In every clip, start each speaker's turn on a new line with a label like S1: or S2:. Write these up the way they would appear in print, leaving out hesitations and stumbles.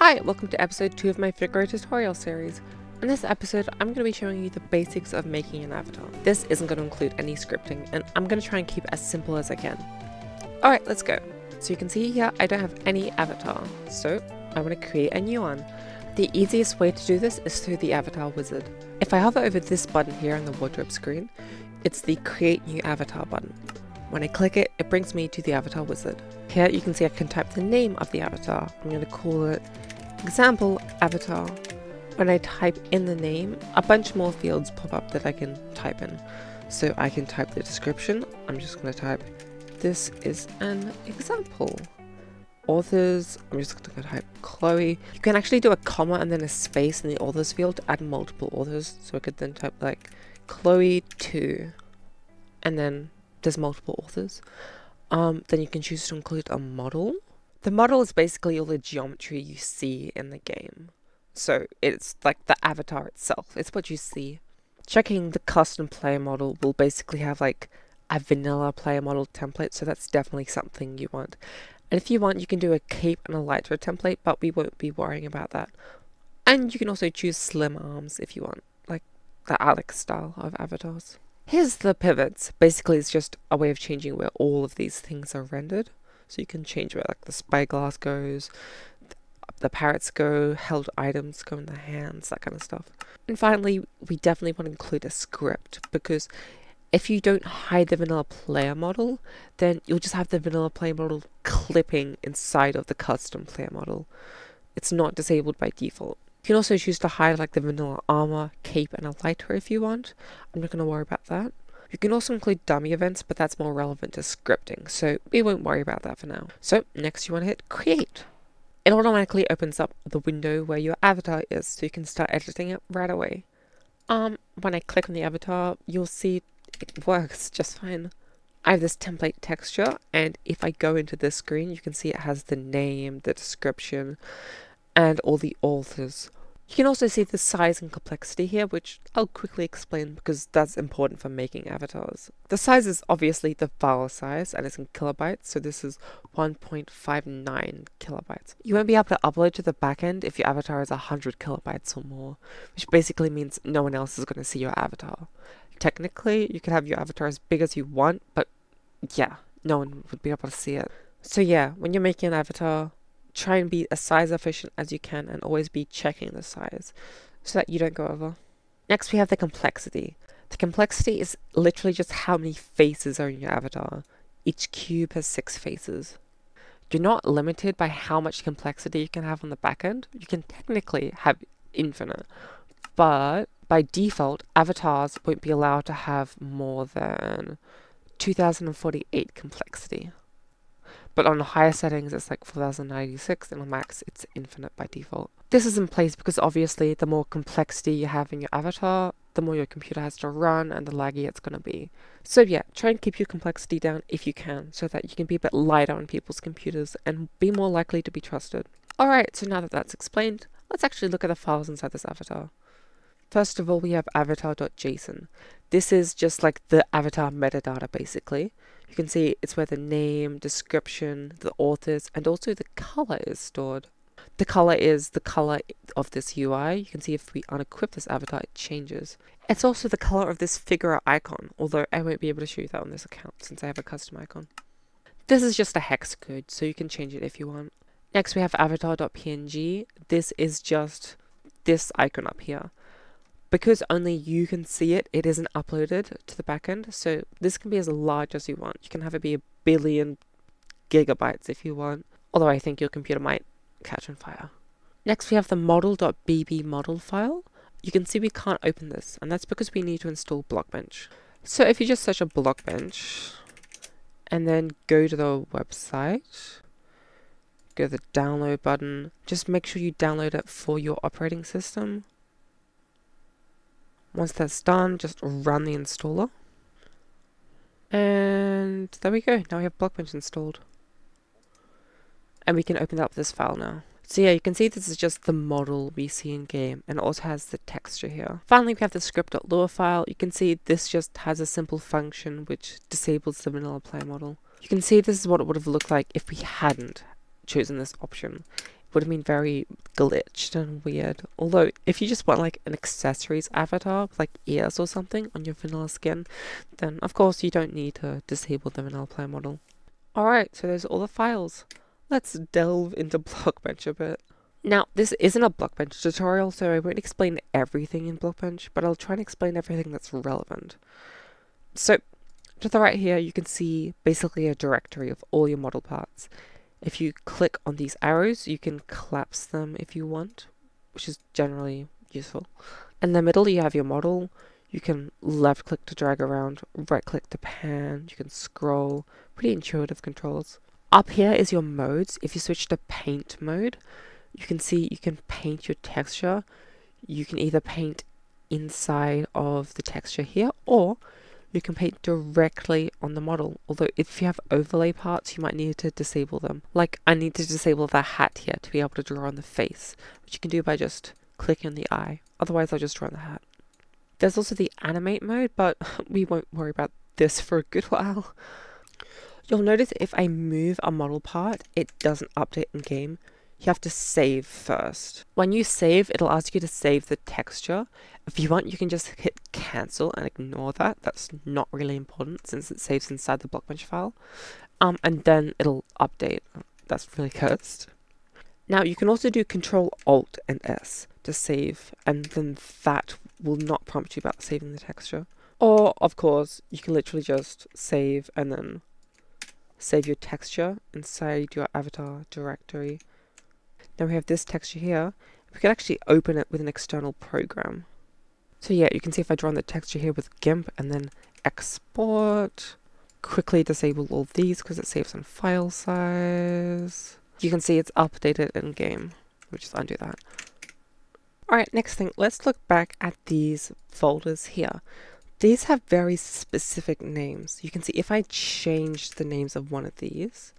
S1: Hi, welcome to episode 2 of my Figura tutorial series. In this episode, I'm going to be showing you the basics of making an avatar. This isn't going to include any scripting, and I'm going to try and keep it as simple as I can. Alright, let's go. So you can see here, I don't have any avatar, so I'm going to create a new one. The easiest way to do this is through the avatar wizard. If I hover over this button here on the wardrobe screen, it's the create new avatar button. When I click it, it brings me to the avatar wizard. Here you can see I can type the name of the avatar. I'm going to call it example avatar. When I type in the name, a bunch more fields pop up that I can type in. So I can type the description. I'm just going to type, this is an example. Authors, I'm just going to type Chloe. You can actually do a comma and then a space in the authors field to add multiple authors. So I could then type like Chloe 2 and then there's multiple authors. Then you can choose to include a model. The model is basically all the geometry you see in the game. So it's like the avatar itself. It's what you see. Checking the custom player model will basically have like a vanilla player model template. So that's definitely something you want. And if you want, you can do a cape and a lighter template, but we won't be worrying about that. And you can also choose slim arms if you want, like the Alex style of avatars. Here's the pivots. Basically, it's just a way of changing where all of these things are rendered. So you can change where like the spyglass goes, the parrots go, held items go in the hands, that kind of stuff. And finally, we definitely want to include a script, because if you don't hide the vanilla player model, then you'll just have the vanilla player model clipping inside of the custom player model. It's not disabled by default. You can also choose to hide like the vanilla armor, cape, and a lighter if you want. I'm not going to worry about that. You can also include dummy events, but that's more relevant to scripting, so we won't worry about that for now. So next you want to hit create. It automatically opens up the window where your avatar is, so you can start editing it right away. When I click on the avatar, you'll see it works just fine. I have this template texture, and if I go into this screen, you can see it has the name, the description, and all the authors. You can also see the size and complexity here, which I'll quickly explain because that's important for making avatars. The size is obviously the file size, and it's in kilobytes, so this is 1.59 kilobytes. You won't be able to upload to the backend if your avatar is 100 kilobytes or more, which basically means no one else is going to see your avatar. Technically, you can have your avatar as big as you want, but yeah, no one would be able to see it. So yeah, when you're making an avatar, try and be as size efficient as you can and always be checking the size so that you don't go over. Next we have the complexity. The complexity is literally just how many faces are in your avatar. Each cube has 6 faces. You're not limited by how much complexity you can have on the back end. You can technically have infinite, but by default avatars won't be allowed to have more than 2048 complexity. But on the higher settings, it's like 4096, and on max, it's infinite by default. This is in place because obviously the more complexity you have in your avatar, the more your computer has to run and the laggy it's going to be. So yeah, try and keep your complexity down if you can, so that you can be a bit lighter on people's computers and be more likely to be trusted. Alright, so now that that's explained, let's actually look at the files inside this avatar. First of all, we have avatar.json. This is just like the avatar metadata basically. You can see it's where the name, description, the authors, and also the color is stored. The color is the color of this UI. You can see if we unequip this avatar, it changes. It's also the color of this Figura icon, although I won't be able to show you that on this account since I have a custom icon. This is just a hex code, so you can change it if you want. Next we have avatar.png. This is just this icon up here. Because only you can see it, it isn't uploaded to the backend, so this can be as large as you want. You can have it be 1 billion gigabytes if you want, although I think your computer might catch on fire. Next we have the model.bb model file. You can see we can't open this, and that's because we need to install Blockbench. So if you just search a Blockbench, and then go to the website, go to the download button, just make sure you download it for your operating system. Once that's done, just run the installer. And there we go. Now we have Blockbench installed. And we can open up this file now. So yeah, you can see this is just the model we see in game, and it also has the texture here. Finally, we have the script.lua file. You can see this just has a simple function which disables the vanilla player model. You can see this is what it would have looked like if we hadn't chosen this option. would have been very glitched and weird. Although if you just want like an accessories avatar with like ears or something on your vanilla skin, then of course you don't need to disable the vanilla player model. Alright, so those are all the files. Let's delve into Blockbench a bit. Now, this isn't a Blockbench tutorial, so I won't explain everything in Blockbench, but I'll try and explain everything that's relevant. So, to the right here, you can see basically a directory of all your model parts. If you click on these arrows, you can collapse them if you want, which is generally useful. In the middle, you have your model. You can left click to drag around, right click to pan, you can scroll, pretty intuitive controls. Up here is your modes. If you switch to paint mode, you can see you can paint your texture. You can either paint inside of the texture here, or you can paint directly on the model. Although if you have overlay parts, you might need to disable them. Like I need to disable the hat here to be able to draw on the face, which you can do by just clicking on the eye. Otherwise I'll just draw on the hat. There's also the animate mode, but we won't worry about this for a good while. You'll notice if I move a model part, it doesn't update in game. You have to save first. When you save, it'll ask you to save the texture. If you want, you can just hit cancel and ignore that. That's not really important since it saves inside the Blockbench file. And then it'll update. That's really cursed. Now you can also do Control Alt and S to save, and then that will not prompt you about saving the texture. Or, of course, you can literally just save and then save your texture inside your avatar directory. Now we have this texture here. We can actually open it with an external program. So yeah, you can see if I draw on the texture here with GIMP and then export, quickly disable all these because it saves on file size. You can see it's updated in game. We'll just undo that. Alright, next thing, let's look back at these folders here. These have very specific names. You can see if I change the names of one of these,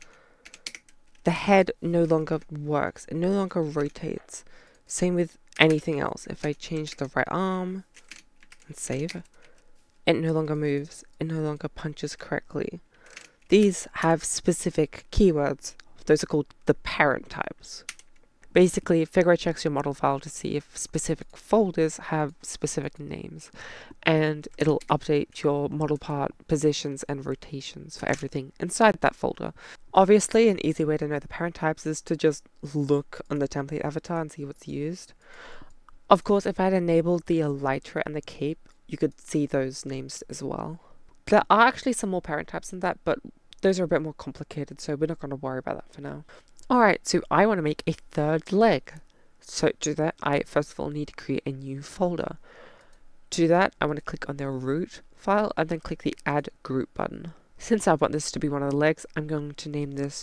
S1: the head no longer works. It no longer rotates. Same with anything else. If I change the right arm and save, it no longer moves. It no longer punches correctly. These have specific keywords. Those are called the parent types. Basically, Figura checks your model file to see if specific folders have specific names, and it'll update your model part positions and rotations for everything inside that folder. Obviously, an easy way to know the parent types is to just look on the template avatar and see what's used. Of course, if I had enabled the elytra and the cape, you could see those names as well. There are actually some more parent types than that, but those are a bit more complicated, so we're not going to worry about that for now. Alright, so I want to make a third leg. So to do that, I first of all need to create a new folder. To do that, I want to click on the root file and then click the add group button. Since I want this to be one of the legs, I'm going to name this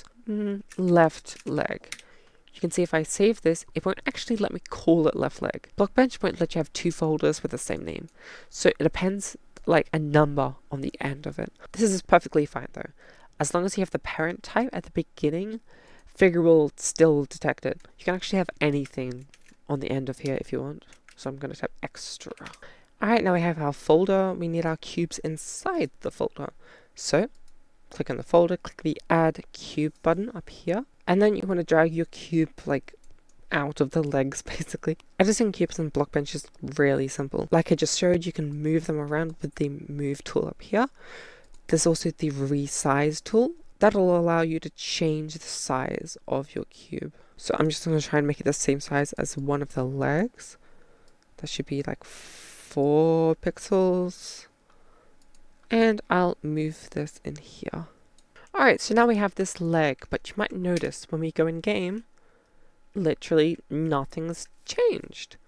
S1: left leg. You can see if I save this, it won't actually let me call it left leg. Blockbench won't let you have two folders with the same name. So it depends like a number on the end of it. This is perfectly fine though. As long as you have the parent type at the beginning, Figura will still detect it. You can actually have anything on the end of here if you want. So I'm going to type extra. Alright, now we have our folder. We need our cubes inside the folder. So, click on the folder, click the add cube button up here. And then you want to drag your cube like out of the legs basically. Editing cubes in Blockbench is really simple. Like I just showed, you can move them around with the move tool up here. There's also the resize tool. That'll allow you to change the size of your cube. So I'm just going to try and make it the same size as one of the legs. That should be like 4 pixels. And I'll move this in here. Alright, so now we have this leg, but you might notice when we go in game, literally nothing's changed.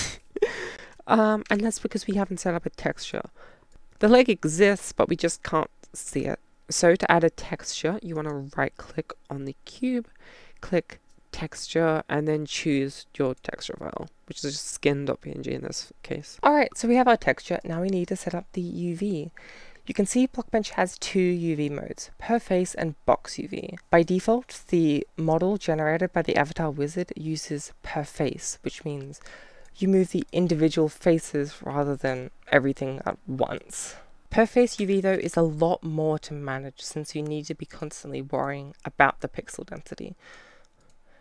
S1: And that's because we haven't set up a texture. The leg exists, but we just can't see it. So to add a texture, you want to right click on the cube, click texture, and then choose your texture file, which is just skin.png in this case. Alright, so we have our texture. Now we need to set up the UV. You can see Blockbench has 2 UV modes, per face and box UV. By default, the model generated by the avatar wizard uses per face, which means you move the individual faces rather than everything at once. Per face UV though is a lot more to manage since you need to be constantly worrying about the pixel density.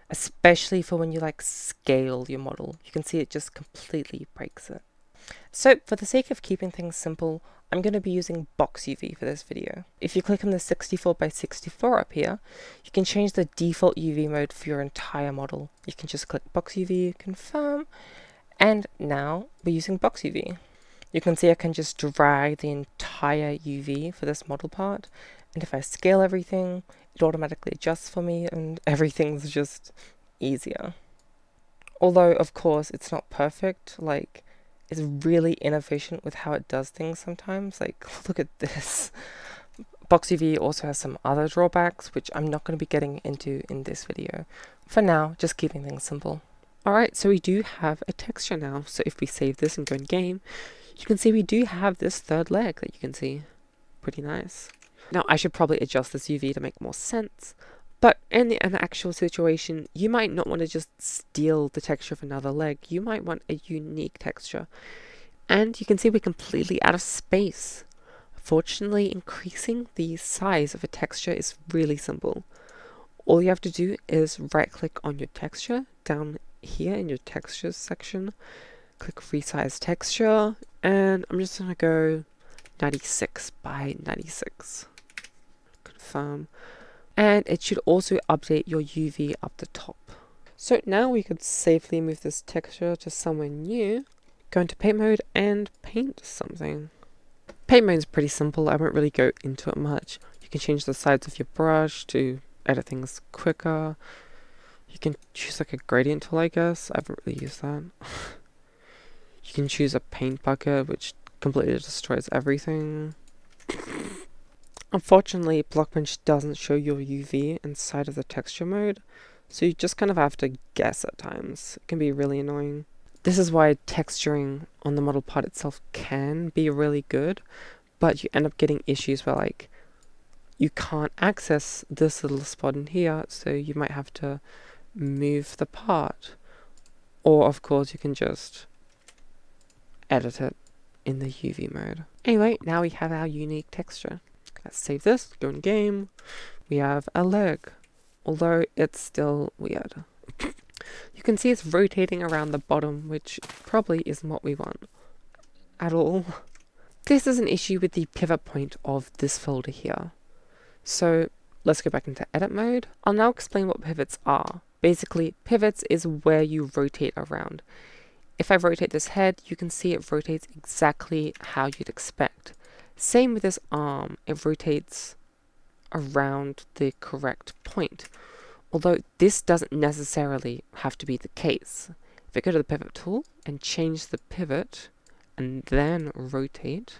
S1: especially for when you like scale your model. You can see it just completely breaks it. So for the sake of keeping things simple, I'm going to be using Box UV for this video. If you click on the 64x64 up here, you can change the default UV mode for your entire model. You can just click Box UV, confirm, and now we're using Box UV. You can see I can just drag the entire UV for this model part, and if I scale everything, it automatically adjusts for me and everything's just easier. Although, of course, it's not perfect. Like, it's really inefficient with how it does things sometimes. Like, look at this. Box UV also has some other drawbacks, which I'm not going to be getting into in this video. For now, just keeping things simple. Alright, so we do have a texture now. So if we save this and go in game, you can see we do have this third leg that you can see. Pretty nice. Now, I should probably adjust this UV to make more sense. But in an actual situation, you might not want to just steal the texture of another leg. You might want a unique texture. And you can see we're completely out of space. Fortunately, increasing the size of a texture is really simple. All you have to do is right-click on your texture down here in your textures section. Click Resize Texture, and I'm just going to go 96 by 96. Confirm. And it should also update your UV up the top. So now we could safely move this texture to somewhere new. Go into paint mode and paint something. Paint mode is pretty simple. I won't really go into it much. You can change the size of your brush to edit things quicker. You can choose like a gradient tool, I guess. I haven't really used that. You can choose a paint bucket, which completely destroys everything. Unfortunately, Blockbench doesn't show your UV inside of the texture mode, so you just kind of have to guess at times. It can be really annoying. This is why texturing on the model part itself can be really good, but you end up getting issues where like you can't access this little spot in here, so you might have to move the part. Or of course you can just edit it in the UV mode. Anyway, now we have our unique texture. Let's save this, go in game. We have a leg, although it's still weird. You can see it's rotating around the bottom, which probably isn't what we want at all. This is an issue with the pivot point of this folder here. So let's go back into edit mode. I'll now explain what pivots are. Basically, pivots is where you rotate around. If I rotate this head, you can see it rotates exactly how you'd expect. Same with this arm, it rotates around the correct point. Although this doesn't necessarily have to be the case. If I go to the pivot tool and change the pivot and then rotate,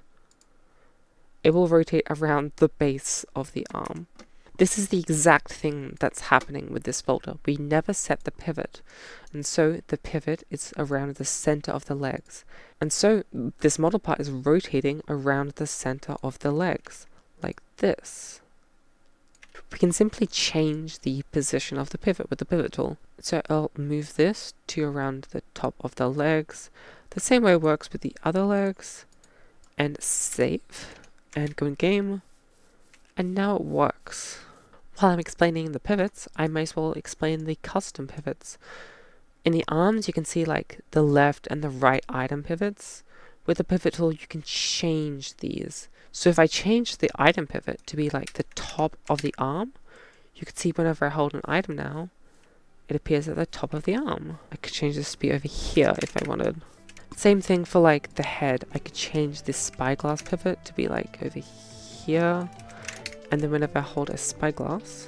S1: it will rotate around the base of the arm. This is the exact thing that's happening with this folder. We never set the pivot, and so the pivot is around the center of the legs. And so this model part is rotating around the center of the legs, like this. We can simply change the position of the pivot with the pivot tool. So I'll move this to around the top of the legs. The same way it works with the other legs. And save. And go in game. And now it works. While I'm explaining the pivots, I might as well explain the custom pivots. In the arms, you can see like the left and the right item pivots. With the pivot tool, you can change these. So if I change the item pivot to be like the top of the arm, you can see whenever I hold an item now, it appears at the top of the arm. I could change this to be over here if I wanted. Same thing for like the head. I could change this spyglass pivot to be like over here. And then whenever I hold a spyglass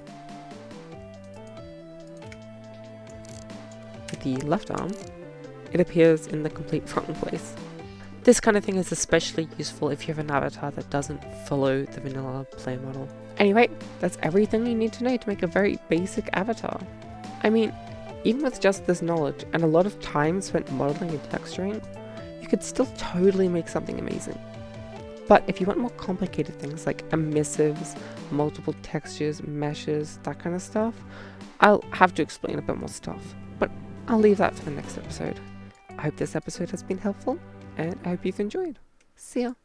S1: with the left arm, it appears in the complete wrong place. This kind of thing is especially useful if you have an avatar that doesn't follow the vanilla play model. Anyway, that's everything you need to know to make a very basic avatar. I mean, even with just this knowledge and a lot of time spent modeling and texturing, you could still totally make something amazing. But if you want more complicated things like emissives, multiple textures, meshes, that kind of stuff, I'll have to explain a bit more stuff. But I'll leave that for the next episode. I hope this episode has been helpful, and I hope you've enjoyed. See ya!